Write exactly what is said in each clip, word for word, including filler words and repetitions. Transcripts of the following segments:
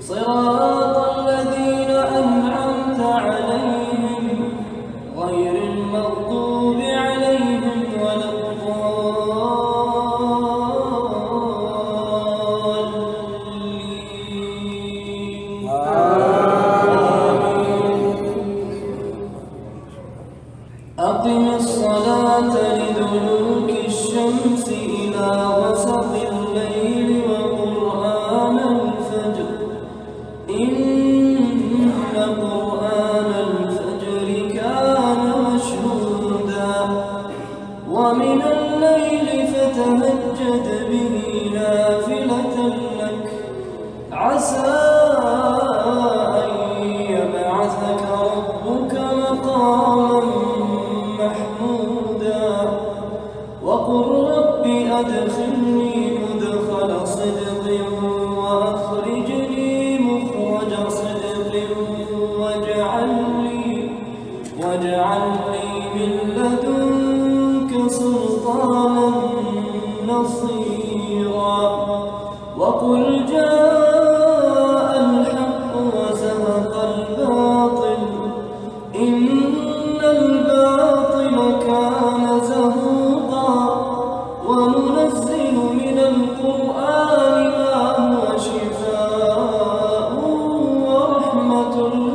صراط الذين أنعمت عليهم غير المغضوب عليهم ولا الضالين. أقم الصلاة لدلوك الشمس إلى غسق الليل وقرآن الفجر إن قرآن الفجر كان مشهودا ومن الليل فتهجد به نافلة لك عسى أن يبعثك ربك مقاما محمودا وقل رب أدخلني مدخل صدق وأخرجني مخرج صدق واجعل لي واجعل لي من لدنك سلطانا نصيرا وقل جاء الحق وزهق الباطل إن الباطل كان زهوقا وننزل من القرآن ما هو شفاء ورحمة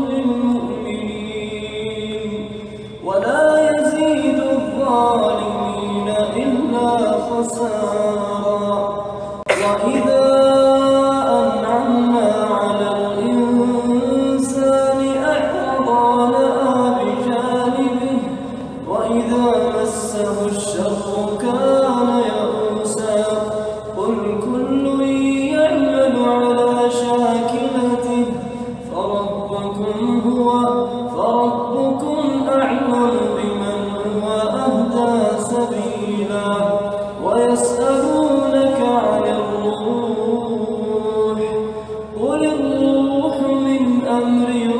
للمؤمنين ولا يزيد الظالمين إلا خسارا وإذا أنعمنا على الإنسان أعرض ونأى بجانبه وإذا مسه الشر كان يئوسا قل كل يعمل على شاكلته فربكم هو فربكم أعلم بمن هو أهدى سبيلا ويسألونك عن الروح قل الروح من أمر